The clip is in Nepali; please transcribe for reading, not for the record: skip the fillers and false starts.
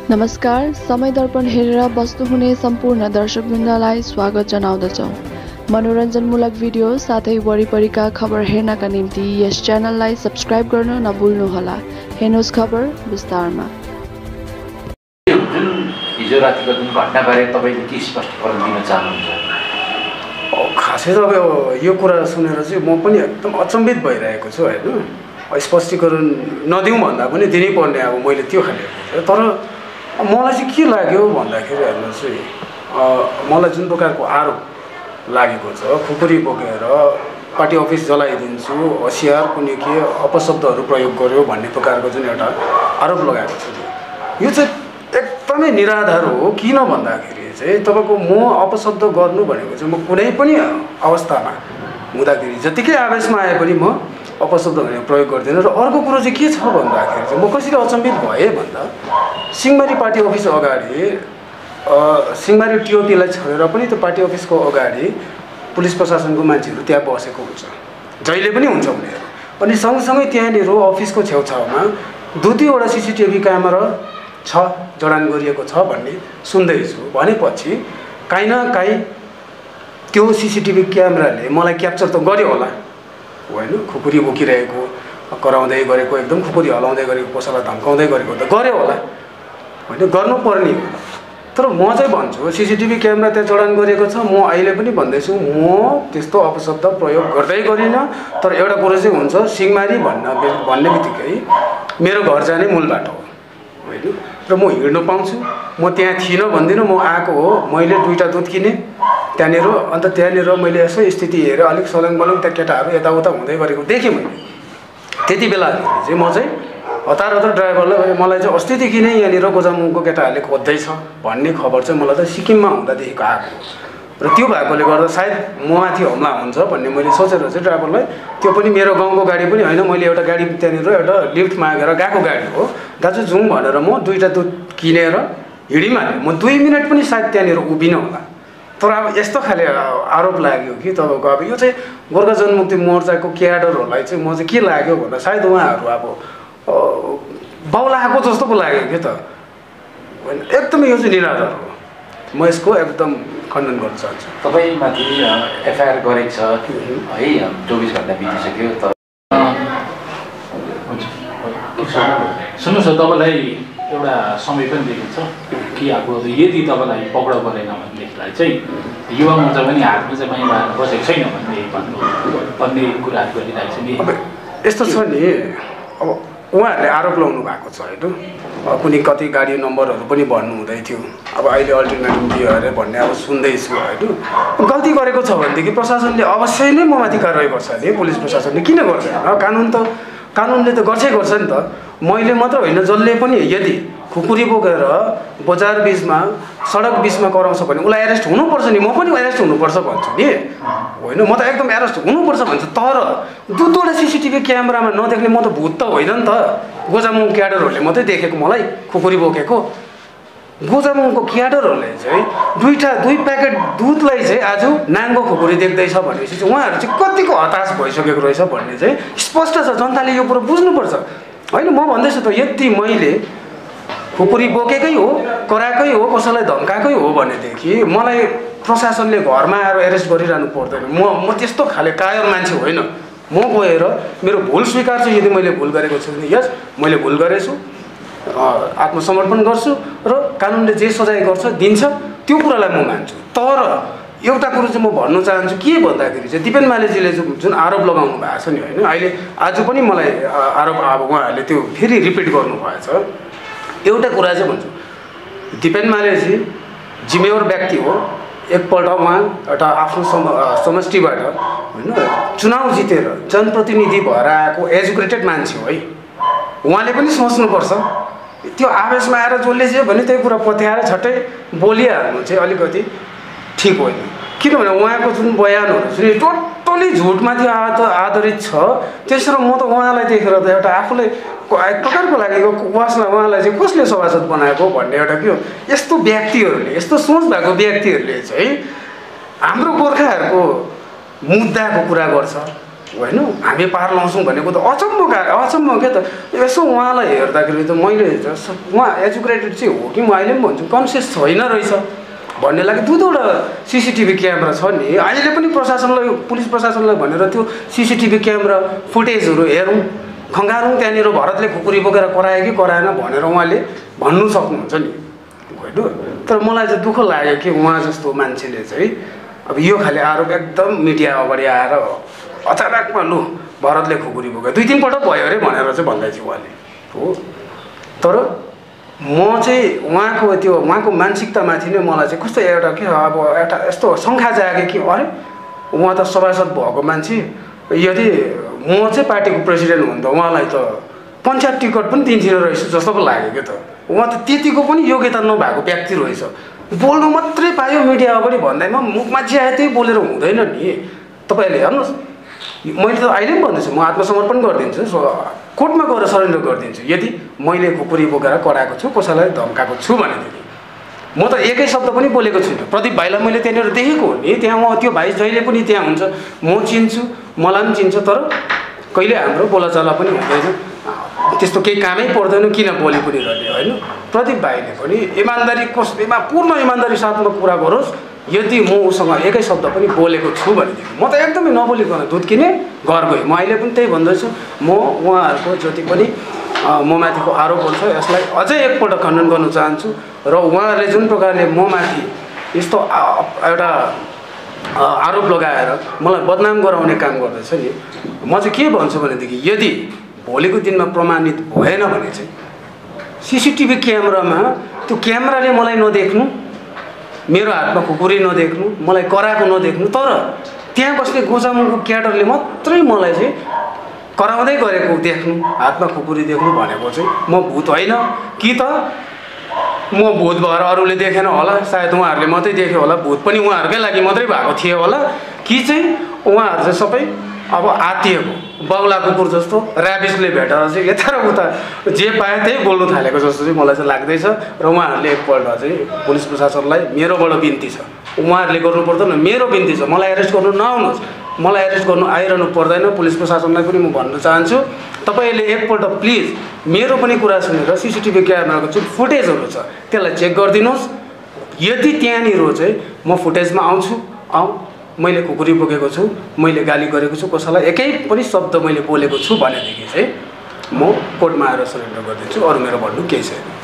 नमस्कार, समय दर्पण हेरेर बस्नुहुने सम्पूर्ण दर्शकवृन्दलाई स्वागत जनाउँदछौँ। मनोरञ्जनमूलक भिडियो साथै वरिपरिका खबर हेर्नका निम्ति यस च्यानललाई सब्स्क्राइब गर्न नभुल्नुहोला। हेर्नुहोस् खबर विस्तारमा। जुन हिजो रातिको जुन घटनाबारे तपाईले के स्पष्टीकरण दिन चाहनुहुन्छ? खासै त अब यो कुरा सुनेर चाहिँ म पनि एकदम अचम्बित भइरहेको छु हैन। स्पष्टीकरण नदिउँ भन्दा पनि दिनै पर्ने अब मैले त्यो खाले तर मलाई चाहिँ के लाग्यो भन्दाखेरि हेर्नुहोस् है, मलाई जुन प्रकारको आरोप लागेको छ, खुकुरी बोकेर पार्टी अफिस जलाइदिन्छु, होसियार कुनै के अपशब्दहरू प्रयोग गर्यो भन्ने प्रकारको जुन एउटा आरोप लगाएको छ, यो चाहिँ एकदमै निराधार हो। किन भन्दाखेरि चाहिँ तपाईँको म अपशब्द गर्नु भनेको चाहिँ म कुनै पनि अवस्थामा हुँदाखेरि जतिकै आवेशमा आए पनि म अपशब्द भनेर प्रयोग गर्दैन। र अर्को कुरो चाहिँ के छ भन्दाखेरि चाहिँ म कसरी अचम्बित भएँ भन्दा सिंहमारी पार्टी अफिस अगाडि सिंहमारी टिओपीलाई छोडेर पनि त्यो पार्टी अफिसको अगाडि पुलिस प्रशासनको मान्छेहरू त्यहाँ बसेको हुन्छ, जहिले पनि हुन्छ उनीहरू। अनि सँगसँगै त्यहाँनिर अफिसको छेउछाउमा दुईवटा सिसिटिभी क्यामेरा छ, जडान गरिएको छ भन्ने सुन्दैछु। भनेपछि काहीँ न काहीँ त्यो सिसिटिभी क्यामेराले मलाई क्याप्चर त गर्यो होला होइन। खुकुरी बोकिरहेको, कराउँदै गरेको, एकदम खुकुरी हलाउँदै गरेको, कसैलाई धम्काउँदै गरेको त गर्यो होला होइन, गर्नुपर्ने हो। तर म चाहिँ भन्छु सिसिटिभी क्यामेरा त्यहाँ जडान गरिएको छ। म अहिले पनि भन्दैछु म त्यस्तो अपशब्द प्रयोग गर्दै गरिनँ। तर एउटा कुरो चाहिँ हुन्छ, सिंहमारी भन्ने बित्तिकै मेरो घर जाने मूल बाटो हो होइन। र म हिँड्नु पाउँछु, म त्यहाँ थिइनँ भन्दिनँ, म आएको हो। मैले 2टा दुध किनेँ त्यहाँनिर, अन्त त्यहाँनिर मैले यसो स्थिति हेरेँ, अलिक सलङ बलङ त्यहाँ केटाहरू यताउता हुँदै गरेको देखेँ मैले। त्यति बेला चाहिँ म चाहिँ हतार ड्राइभरलाई मलाई चाहिँ अस्तिदेखि नै यहाँनिर गोजामुङको केटाहरूले खोज्दैछ भन्ने खबर चाहिँ मलाई त सिक्किममा हुँदादेखिको आएको। र त्यो भएकोले गर्दा सायद ममाथि हमला हुन्छ भन्ने मैले सोचेर चाहिँ ड्राइभरलाई, त्यो पनि मेरो गाउँको गाडी पनि होइन, मैले एउटा गाडी त्यहाँनिर एउटा लिफ्ट मागेर गएको गाडी हो, दाजु जाउँ भनेर म 2टा दुध किनेर हिँडिमालेँ। म 2 मिनट पनि सायद त्यहाँनिर उभिनँ होला। तर अब यस्तो खाले आरोप लाग्यो कि तपाईँको अब यो चाहिँ गोर्खा जनमुक्ति मोर्चाको क्याडरहरूलाई चाहिँ म चाहिँ के लाग्यो भन्दा सायद उहाँहरू अब बाउलाएको जस्तो पो लाग्यो कि त होइन। एकदमै यो चाहिँ निराधार हो, म यसको एकदम खण्डन गर्न चाहन्छु। तपाईँमाथि एफआइआर गरेको छ है, 24 घण्टा बितिसक्यो। तर सुन्नुहोस् न, तपाईँलाई एउटा समय पनि दिएको छ कि अब यदि तपाईँलाई पक्राउ गरेन भनेदेखिलाई चाहिँ युवा मोर्चा पनि हातमा चाहिँ बाहिर बसेको छैन भन्ने कुराहरू गरिरहेको छ नि। अब यस्तो छ नि, अब उहाँहरूले आरोप लाउनु भएको छ होइन, कुनै कति गाडी नम्बरहरू पनि भन्नु हुँदै थियो। अब अहिले अल्टिमेटम दियो अरे भन्ने अब सुन्दैछु होइन। गल्ती गरेको छ भनेदेखि प्रशासनले अवश्य नै ममाथि कारवाही गर्छ नि। पुलिस प्रशासनले किन गर्दैन? कानुनले त गर्छै गर्छ नि त। मैले मात्र होइन, जसले पनि यदि खुकुरी बोकेर बजार बिचमा सडक बिचमा कराउँछ भने उसलाई एरेस्ट हुनुपर्छ नि। म पनि एरेस्ट हुनुपर्छ भन्छु नि होइन, म त एकदम एरेस्ट हुनुपर्छ भन्छु। तर 2वटा सिसिटिभी क्यामेरामा नदेख्ने म त भूत त होइन नि त। गोजामुङ क्याडरहरूले मात्रै देखेको मलाई खुकुरी बोकेको। गोजामुङको क्याडरहरूले चाहिँ 2 प्याकेट दुधलाई चाहिँ आज नाङ्गो खुकुरी देख्दैछ भनेपछि चाहिँ उहाँहरू चाहिँ कतिको हताश भइसकेको रहेछ भन्ने चाहिँ स्पष्ट छ। जनताले यो कुरो बुझ्नुपर्छ होइन। म भन्दैछु त यदि मैले खुकुरी बोकेकै हो, कराएकै हो, कसैलाई धम्काएकै हो भनेदेखि मलाई प्रशासनले घरमा आएर एरेस्ट गरिरहनु पर्दैन। म त्यस्तो खाले कायर मान्छे होइन। म गएर मेरो भुल स्वीकार्छु। यदि मैले भुल गरेको छु भने यस मैले भुल गरेछु, आत्मसमर्पण गर्छु र कानुनले जे सजाय गर्छ दिन्छ त्यो कुरालाई म मान्छु। तर एउटा कुरो चाहिँ म भन्न चाहन्छु के भन्दाखेरि चाहिँ दिपेन मालेजीले जुन आरोप लगाउनु भएको छ नि होइन, अहिले आज पनि मलाई आरोप अब उहाँहरूले त्यो फेरि रिपिट गर्नुभएछ। एउटा कुरा चाहिँ भन्छु, दिपेन मालेजी जिम्मेवार व्यक्ति हो। एकपल्ट उहाँ एउटा आफ्नो समष्टिबाट होइन चुनाव जितेर जनप्रतिनिधि भएर आएको एजुकेटेड मान्छे हो है। उहाँले पनि सोच्नुपर्छ। त्यो आवेशमा आएर जसले चाहिँ भने त्यही कुरा पत्याएर छट्टै बोलिहाल्नु चाहिँ अलिकति ठिक होइन। किनभने उहाँको जुन बयानहरू छ नि टोटली झुटमाथि आधारित छ। त्यसरी म त उहाँलाई देखेर त एउटा आफूलाई एक प्रकारको लागेको वासना, उहाँलाई चाहिँ कसले सभासद बनाएको भन्ने एउटा के हो। यस्तो व्यक्तिहरूले, यस्तो सोच भएको व्यक्तिहरूले चाहिँ हाम्रो गोर्खाहरूको मुद्दाको कुरा गर्छ, होइन हामी पार लाउँछौँ भनेको त अचम्म क्या त यसो उहाँलाई हेर्दाखेरि त मैले उहाँ एजुकेटेड चाहिँ हो कि म अहिले पनि भन्छु कन्सियस छैन रहेछ भन्ने लागि 2-2वटा सिसिटिभी क्यामेरा छ नि अहिले पनि प्रशासनलाई पुलिस प्रशासनलाई भनेर त्यो सिसिटिभी क्यामेरा फुटेजहरू हेरौँ खङ्गारौँ त्यहाँनिर भरतले खुकुरी बोकेर करायो कि कराएन भनेर उहाँले भन्नु सक्नुहुन्छ नि होइन तर मलाई चाहिँ दुःख लाग्यो कि उहाँ जस्तो मान्छेले चाहिँ अब यो खाले आरोप एकदम मिडिया अगाडि आएर अचानकमा लु भरतले खुकुरी बोक्यो 2-3 पल्ट भयो अरे भनेर चाहिँ भन्दै थियो उहाँले हो तर म चाहिँ उहाँको मानसिकतामाथि नै मलाई चाहिँ कस्तो एउटा के अब एउटा यस्तो शङ्का जाग्यो कि अरे उहाँ त सभासद भएको मान्छे यदि म चाहिँ पार्टीको प्रेसिडेन्ट हुँ त उहाँलाई त पञ्चायत टिकट पनि दिन्थिन रहेछ जस्तो पो लाग्यो क्या त उहाँ त त्यतिको पनि योग्यता नभएको व्यक्ति रहेछ बोल्नु मात्रै पायो मिडिया अगाडि भन्दैमा मुखमा जे आयो त्यही बोलेर हुँदैन नि तपाईँहरूले हेर्नुहोस् मैले त अहिले पनि भन्दैछु म आत्मसमर्पण गरिदिन्छु कोर्टमा गएर सरेन्डर गरिदिन्छु यदि मैले खुकुरी बोकेर कराएको छु कसैलाई धम्काएको छु भनेदेखि म त एकै शब्द पनि बोलेको छुइनँ प्रदीप भाइलाई मैले त्यहाँनिर देखेको हो नि त्यहाँ उहाँ त्यो भाइ जहिले पनि त्यहाँ हुन्छ म चिन्छु मलाई पनि चिन्छ तर कहिले हाम्रो बोलाचाला पनि हुँदैन त्यस्तो केही कामै पर्दैन किन बोली पनि रहने होइन प्रदीप भाइले पनि पूर्ण इमान्दारी साथमा कुरा गरोस् यदि म उसँग एकै शब्द पनि बोलेको छु भनेदेखि म त एकदमै नबोलिकन धुत्किने घर गएँ म अहिले पनि त्यही भन्दैछु म उहाँहरूको जति पनि म माथिको आरोपहरू छ यसलाई अझै एकपल्ट खण्डन गर्न चाहन्छु र उहाँहरूले जुन प्रकारले म माथि यस्तो एउटा आरोप लगाएर मलाई बदनाम गराउने काम गर्दैछ नि म चाहिँ के भन्छु भनेदेखि यदि भोलिको दिनमा प्रमाणित भएन भने चाहिँ सिसिटिभी क्यामेरामा त्यो क्यामेराले मलाई नदेख्नु मेरो हातमा खुकुरी नदेख्नु मलाई कराएको नदेख्नु तर त्यहाँ बस्ने गोजामुको क्याडरले मात्रै मलाई चाहिँ कराउँदै गरेको देख्नु हातमा खुकुरी देख्नु भनेको चाहिँ म भूत होइन कि त म भूत भएर अरूले देखेन होला सायद उहाँहरूले मात्रै देख्यो होला भूत पनि उहाँहरूकै लागि मात्रै भएको थियो होला कि चाहिँ उहाँहरू चाहिँ सबै अब आत्तिएको बाउला कुकुर जस्तो ऱ्याबिसले भेटेर चाहिँ यता र उता जे पाए त्यही बोल्नु थालेको जस्तो चाहिँ मलाई चाहिँ लाग्दैछ र उहाँहरूले एकपल्ट चाहिँ पुलिस प्रशासनलाई मेरोबाट बिन्ती छ उहाँहरूले गर्नु पर्दैन मेरो बिन्ती छ मलाई एरेस्ट गर्नु नआउनुहोस् मलाई एरेस्ट गर्नु आइरहनु पर्दैन पुलिस प्रशासनलाई पनि म भन्न चाहन्छु तपाईँहरूले एकपल्ट प्लिज मेरो पनि कुरा सुनेर सिसिटिभी क्यामेराको जुन फुटेजहरू छ त्यसलाई चेक गरिदिनुहोस् यदि त्यहाँनिर चाहिँ म फुटेजमा आउँछु मैले खुकुरी बोकेको छु मैले गाली गरेको छु कसैलाई एकै पनि शब्द मैले बोलेको छु भनेदेखि चाहिँ म कोर्टमा आएर सरेन्डर गरिदिन्छु अरू मेरो भन्नु केही छैन